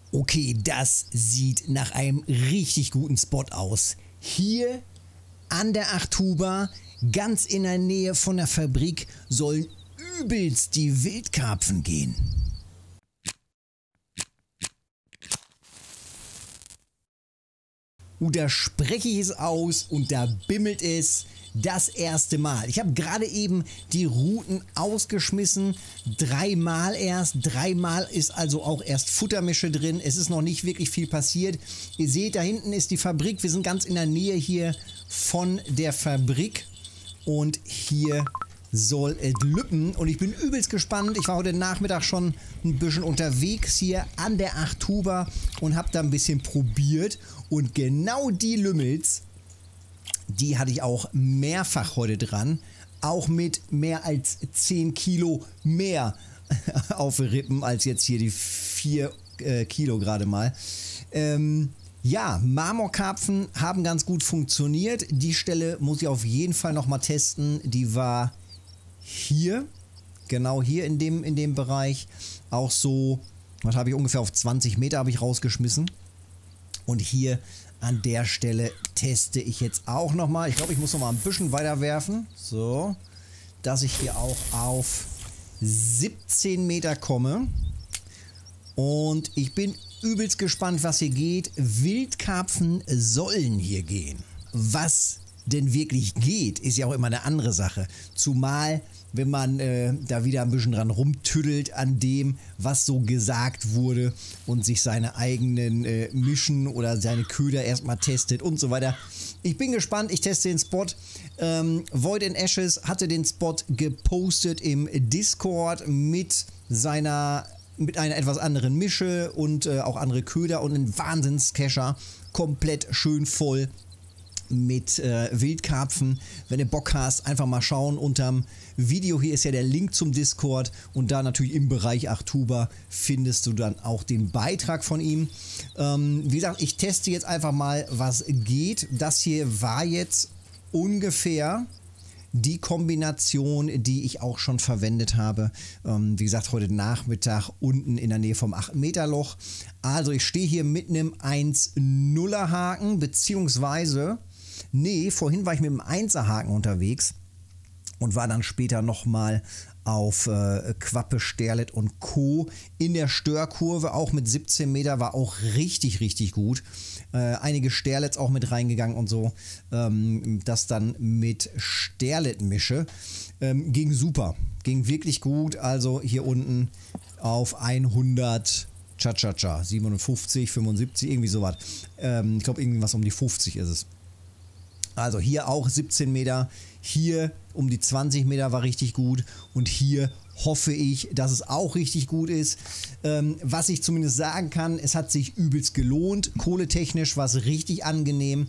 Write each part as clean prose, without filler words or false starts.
Okay, das sieht nach einem richtig guten Spot aus. Hier an der Achthuber, ganz in der Nähe von der Fabrik, sollen übelst die Wildkarpfen gehen. Da spreche ich es aus und da bimmelt es das erste Mal. Ich habe gerade eben die Routen ausgeschmissen, dreimal erst. Dreimal ist also auch erst Futtermische drin. Es ist noch nicht wirklich viel passiert. Ihr seht, da hinten ist die Fabrik. Wir sind ganz in der Nähe hier von der Fabrik und hier soll es lüppen und ich bin übelst gespannt. Ich war heute Nachmittag schon ein bisschen unterwegs hier an der Achthuber und habe da ein bisschen probiert und genau die Lümmels, die hatte ich auch mehrfach heute dran, auch mit mehr als 10 Kilo mehr auf den Rippen als jetzt hier die 4 Kilo gerade mal. Ja, Marmorkarpfen haben ganz gut funktioniert. Die Stelle muss ich auf jeden Fall nochmal testen. Die war hier, genau hier in dem Bereich, auch so, was habe ich ungefähr auf 20 Meter habe ich rausgeschmissen. Und hier an der Stelle teste ich jetzt auch nochmal. Ich glaube, ich muss nochmal ein bisschen weiter werfen. So, dass ich hier auch auf 17 Meter komme. Und ich bin übelst gespannt, was hier geht. Wildkarpfen sollen hier gehen. Was denn wirklich geht, ist ja auch immer eine andere Sache. Zumal, wenn man da wieder ein bisschen dran rumtüddelt an dem, was so gesagt wurde und sich seine eigenen Mischen oder seine Köder erstmal testet und so weiter. Ich bin gespannt, ich teste den Spot. Void in Ashes hatte den Spot gepostet im Discord mit einer etwas anderen Mische und auch andere Köder und ein Wahnsinns-Cacher. Komplett schön voll mit Wildkarpfen. Wenn du Bock hast, einfach mal schauen. Unterm Video hier ist ja der Link zum Discord und da natürlich im Bereich Achthuber findest du dann auch den Beitrag von ihm. Wie gesagt, ich teste jetzt einfach mal, was geht. Das hier war jetzt ungefähr die Kombination, die ich auch schon verwendet habe. Wie gesagt, heute Nachmittag unten in der Nähe vom 8-Meter-Loch. Also ich stehe hier mit einem 1-0er Haken, beziehungsweise, nee, vorhin war ich mit einem 1er Haken unterwegs und war dann später nochmal auf Quappe, Sterlet und Co. in der Störkurve, auch mit 17 Meter, war auch richtig, richtig gut. Einige Sterlets auch mit reingegangen und so. Das dann mit Sterlet mische. Ging super, ging wirklich gut. Also hier unten auf 100, 57, 75, irgendwie sowas. Ich glaube, irgendwas um die 50 ist es. Also hier auch 17 Meter, hier um die 20 Meter war richtig gut und hier hoffe ich, dass es auch richtig gut ist. Was ich zumindest sagen kann, es hat sich übelst gelohnt. Kohletechnisch war es richtig angenehm.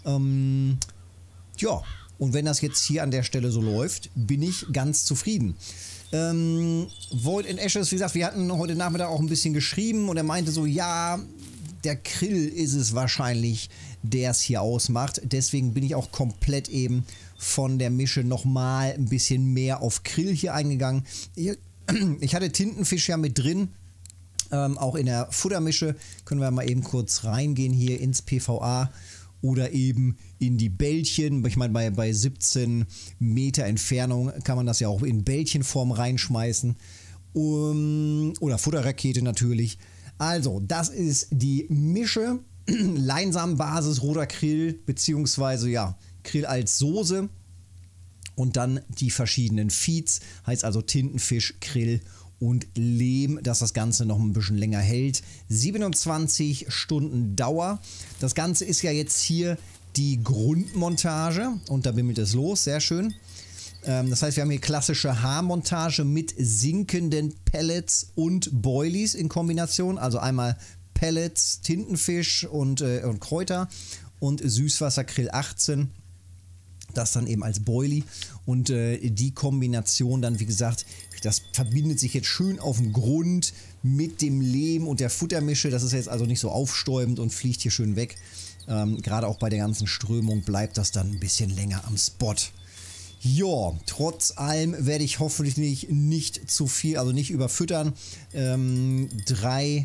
Ja, und wenn das jetzt hier an der Stelle so läuft, bin ich ganz zufrieden. Void in Ashes, wie gesagt, wir hatten heute Nachmittag auch ein bisschen geschrieben und er meinte so, ja, der Krill ist es wahrscheinlich, der es hier ausmacht. Deswegen bin ich auch komplett eben von der Mische nochmal ein bisschen mehr auf Krill hier eingegangen. Ich hatte Tintenfisch ja mit drin, auch in der Futtermische. Können wir mal eben kurz reingehen hier ins PVA oder eben in die Bällchen. Ich meine, bei 17 Meter Entfernung kann man das ja auch in Bällchenform reinschmeißen. Oder Futterrakete natürlich. Also, das ist die Mische. Leinsamenbasis, roter Krill, beziehungsweise ja, Krill als Soße. Und dann die verschiedenen Feeds, heißt also Tintenfisch, Krill und Lehm, dass das Ganze noch ein bisschen länger hält. 27 Stunden Dauer. Das Ganze ist ja jetzt hier die Grundmontage und da bimmelt es los, sehr schön. Das heißt, wir haben hier klassische Haarmontage mit sinkenden Pellets und Boilies in Kombination. Also einmal Pellets, Tintenfisch und Kräuter und Süßwasserkrill 18. Das dann eben als Boilie und die Kombination dann, wie gesagt, das verbindet sich jetzt schön auf dem Grund mit dem Lehm und der Futtermische. Das ist jetzt also nicht so aufstäubend und fliegt hier schön weg. Gerade auch bei der ganzen Strömung bleibt das dann ein bisschen länger am Spot. Ja, trotz allem werde ich hoffentlich nicht zu viel, also nicht überfüttern. 3-4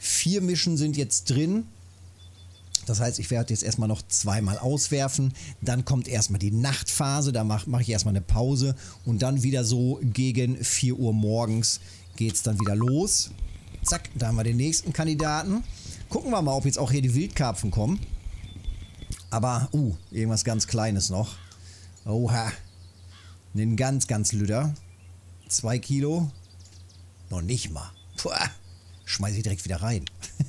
4 Mischen sind jetzt drin. Das heißt, ich werde jetzt erstmal noch 2-mal auswerfen. Dann kommt erstmal die Nachtphase. Da mache ich erstmal eine Pause. Und dann wieder so gegen 4 Uhr morgens geht es dann wieder los. Zack, da haben wir den nächsten Kandidaten. Gucken wir mal, ob jetzt auch hier die Wildkarpfen kommen. Aber, irgendwas ganz Kleines noch. Oha. Einen ganz, ganz Lüder. 2 Kilo. Noch nicht mal. Puh, schmeiße ich direkt wieder rein.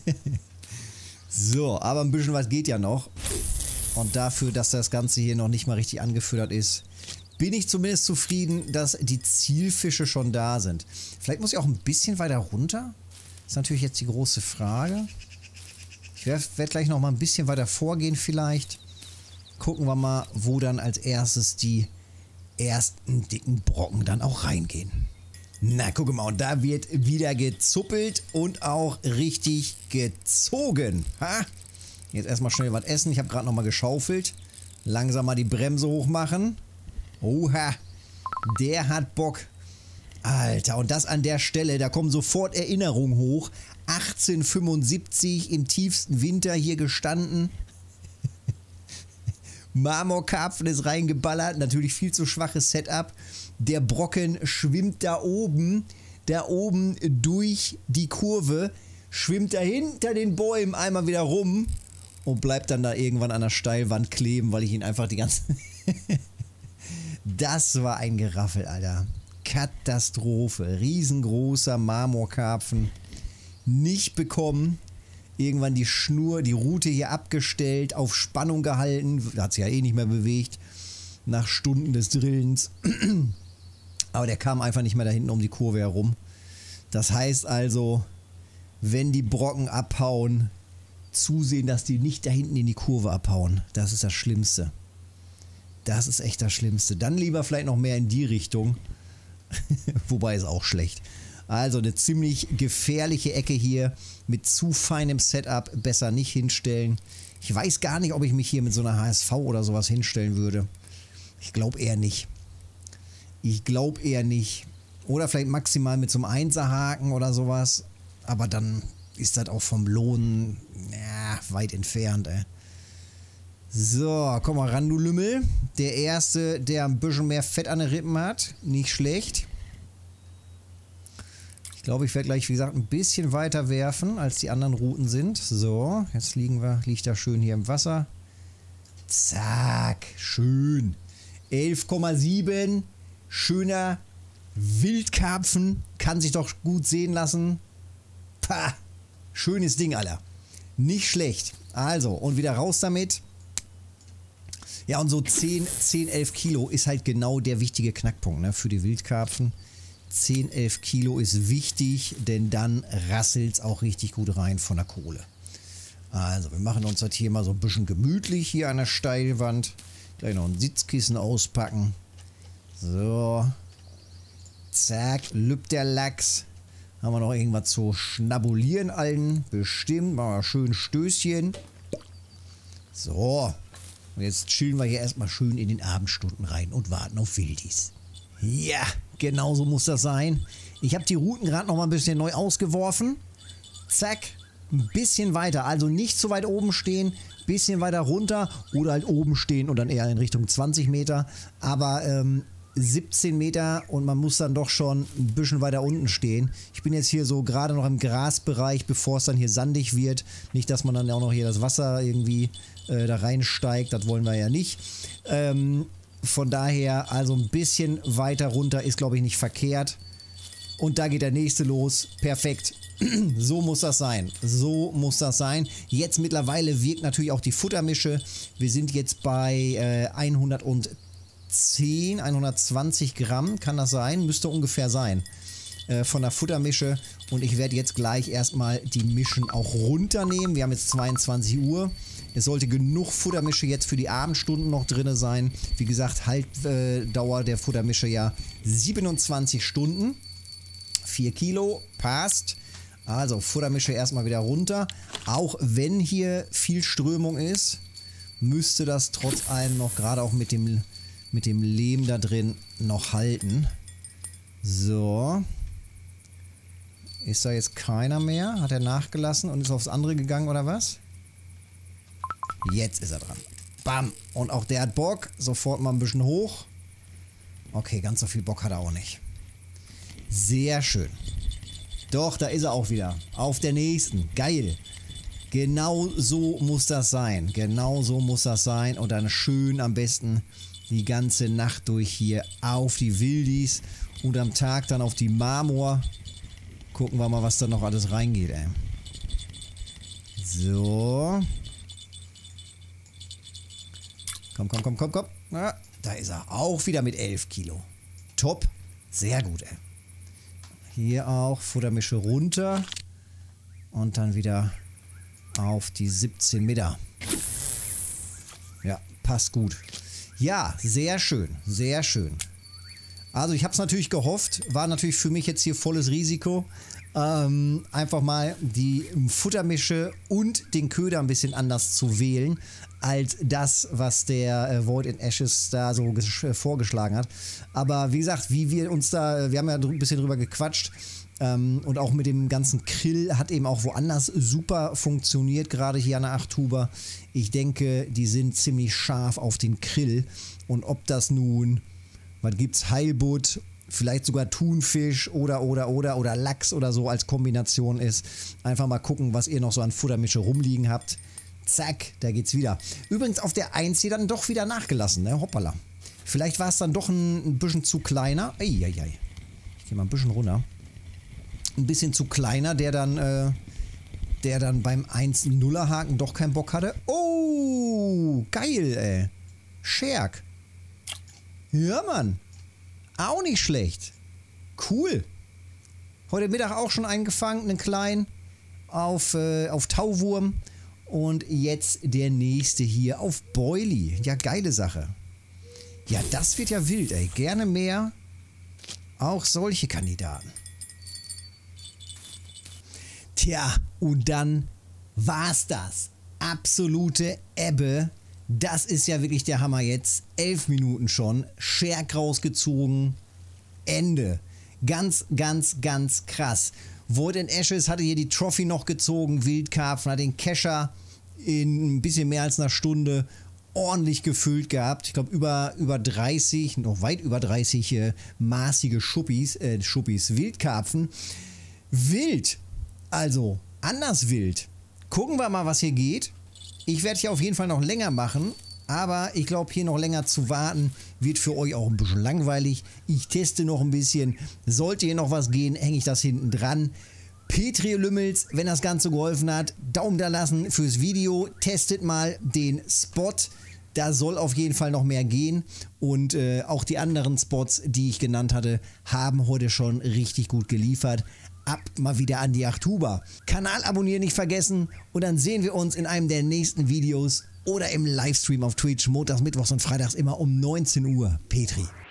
So, aber ein bisschen was geht ja noch. Und dafür, dass das Ganze hier noch nicht mal richtig angefüttert ist, bin ich zumindest zufrieden, dass die Zielfische schon da sind. Vielleicht muss ich auch ein bisschen weiter runter. Das ist natürlich jetzt die große Frage. Ich werde gleich noch mal ein bisschen weiter vorgehen vielleicht. Gucken wir mal, wo dann als erstes die ersten dicken Brocken dann auch reingehen. Na, guck mal, und da wird wieder gezuppelt und auch richtig gezogen. Ha? Jetzt erstmal schnell was essen. Ich habe gerade noch mal geschaufelt. Langsam mal die Bremse hochmachen. Oha, der hat Bock. Alter, und das an der Stelle, da kommen sofort Erinnerungen hoch. 1875 im tiefsten Winter hier gestanden. Marmorkarpfen ist reingeballert, natürlich viel zu schwaches Setup. Der Brocken schwimmt da oben durch die Kurve, schwimmt da hinter den Bäumen einmal wieder rum und bleibt dann da irgendwann an der Steilwand kleben, weil ich ihn einfach die ganze... Das war ein Geraffel, Alter. Katastrophe. Riesengroßer Marmorkarpfen. Nicht bekommen. Irgendwann die Schnur, die Rute hier abgestellt, auf Spannung gehalten. Hat sich ja eh nicht mehr bewegt. Nach Stunden des Drillens. Aber der kam einfach nicht mehr da hinten um die Kurve herum. Das heißt also, wenn die Brocken abhauen, zusehen, dass die nicht da hinten in die Kurve abhauen. Das ist das Schlimmste. Das ist echt das Schlimmste. Dann lieber vielleicht noch mehr in die Richtung. Wobei ist auch schlecht. Also eine ziemlich gefährliche Ecke hier mit zu feinem Setup. Besser nicht hinstellen. Ich weiß gar nicht, ob ich mich hier mit so einer HSV oder sowas hinstellen würde. Ich glaube eher nicht. Ich glaube eher nicht. Oder vielleicht maximal mit so einem 1er-Haken oder sowas. Aber dann ist das auch vom Lohnen weit entfernt, ey. So, komm mal ran, du Lümmel. Der erste, der ein bisschen mehr Fett an den Rippen hat. Nicht schlecht. Ich glaube, ich werde gleich, wie gesagt, ein bisschen weiter werfen, als die anderen Routen sind. So, jetzt liegt er schön hier im Wasser. Zack, schön. 11,7. Schöner Wildkarpfen. Kann sich doch gut sehen lassen. Pah, schönes Ding, Alter. Nicht schlecht. Also, und wieder raus damit. Ja, und so 10, 11 Kilo ist halt genau der wichtige Knackpunkt, ne, für die Wildkarpfen. 10, 11 Kilo ist wichtig, denn dann rasselt es auch richtig gut rein von der Kohle. Also, wir machen uns das hier mal so ein bisschen gemütlich hier an der Steilwand. Gleich noch ein Sitzkissen auspacken. So. Zack, lübt der Lachs. Haben wir noch irgendwas zu schnabulieren allen? Bestimmt. Machen wir schön Stößchen. So. Und jetzt chillen wir hier erstmal schön in den Abendstunden rein und warten auf Wildis. Ja, genau so muss das sein. Ich habe die Routen gerade noch mal ein bisschen neu ausgeworfen. Zack, ein bisschen weiter. Also nicht so weit oben stehen, bisschen weiter runter oder halt oben stehen und dann eher in Richtung 20 Meter. Aber 17 Meter und man muss dann doch schon ein bisschen weiter unten stehen. Ich bin jetzt hier so gerade noch im Grasbereich, bevor es dann hier sandig wird. Nicht, dass man dann auch noch hier das Wasser irgendwie da reinsteigt. Das wollen wir ja nicht. Von daher, also ein bisschen weiter runter ist, glaube ich, nicht verkehrt. Und da geht der nächste los. Perfekt. So muss das sein. So muss das sein. Jetzt mittlerweile wirkt natürlich auch die Futtermische. Wir sind jetzt bei 110, 120 Gramm. Kann das sein? Müsste ungefähr sein. Von der Futtermische. Und ich werde jetzt gleich erstmal die Mischen auch runternehmen. Wir haben jetzt 22 Uhr. Es sollte genug Futtermische jetzt für die Abendstunden noch drin sein. Wie gesagt, Haltdauer der Futtermische ja 27 Stunden. 4 Kilo, passt. Also Futtermische erstmal wieder runter. Auch wenn hier viel Strömung ist, müsste das trotz allem noch, gerade auch mit dem Lehm da drin, noch halten. So. Ist da jetzt keiner mehr? Hat er nachgelassen und ist aufs andere gegangen oder was? Jetzt ist er dran. Bam. Und auch der hat Bock. Sofort mal ein bisschen hoch. Okay, ganz so viel Bock hat er auch nicht. Sehr schön. Doch, da ist er auch wieder. Auf der nächsten. Geil. Genau so muss das sein. Genau so muss das sein. Und dann schön am besten die ganze Nacht durch hier auf die Wildis. Und am Tag dann auf die Marmor. Gucken wir mal, was da noch alles reingeht, ey. So. Komm, komm, komm, komm, komm. Na, da ist er. Auch wieder mit 11 Kilo. Top. Sehr gut, ey. Hier auch Futtermische runter. Und dann wieder auf die 17 Meter. Ja, passt gut. Ja, sehr schön. Sehr schön. Also ich habe es natürlich gehofft. War natürlich für mich jetzt hier volles Risiko. Einfach mal die Futtermische und den Köder ein bisschen anders zu wählen, als das, was der Void in Ashes da so vorgeschlagen hat. Aber wie gesagt, wir haben ja ein bisschen drüber gequatscht, und auch mit dem ganzen Krill hat eben auch woanders super funktioniert, gerade hier an der 8-Tuber. Ich denke, die sind ziemlich scharf auf den Krill. Und ob das nun, was gibt's, Heilbutt, vielleicht sogar Thunfisch oder Lachs oder so als Kombination ist. Einfach mal gucken, was ihr noch so an Futtermische rumliegen habt. Zack, da geht's wieder. Übrigens auf der 1 hier dann doch wieder nachgelassen, ne? Hoppala. Vielleicht war es dann doch ein bisschen zu kleiner. Eieiei. Ich gehe mal ein bisschen runter. Ein bisschen zu kleiner, der dann beim 1-0er Haken doch keinen Bock hatte. Oh, geil, ey. Scherk. Ja, Mann. Auch nicht schlecht. Cool. Heute Mittag auch schon eingefangen, einen kleinen auf Tauwurm. Und jetzt der nächste hier auf Boilie. Ja, geile Sache. Ja, das wird ja wild, ey. Gerne mehr. Auch solche Kandidaten. Tja, und dann war's das. Absolute Ebbe. Das ist ja wirklich der Hammer jetzt. 11 Minuten schon. Scherk rausgezogen. Ende. Ganz, ganz, ganz krass. Void in Ashes hatte hier die Trophy noch gezogen. Wildkarpfen hat den Kescher in ein bisschen mehr als einer Stunde ordentlich gefüllt gehabt. Ich glaube über 30, noch weit über 30 maßige Schuppis, Wildkarpfen. Wild. Also anders wild. Gucken wir mal, was hier geht. Ich werde hier auf jeden Fall noch länger machen, aber ich glaube, hier noch länger zu warten, wird für euch auch ein bisschen langweilig. Ich teste noch ein bisschen. Sollte hier noch was gehen, hänge ich das hinten dran. Petri Lümmels, wenn das Ganze geholfen hat, Daumen da lassen fürs Video. Testet mal den Spot. Da soll auf jeden Fall noch mehr gehen. Und auch die anderen Spots, die ich genannt hatte, haben heute schon richtig gut geliefert. Ab mal wieder an die 8-Tuber. Kanal abonnieren nicht vergessen und dann sehen wir uns in einem der nächsten Videos oder im Livestream auf Twitch, montags, mittwochs und freitags immer um 19 Uhr. Petri.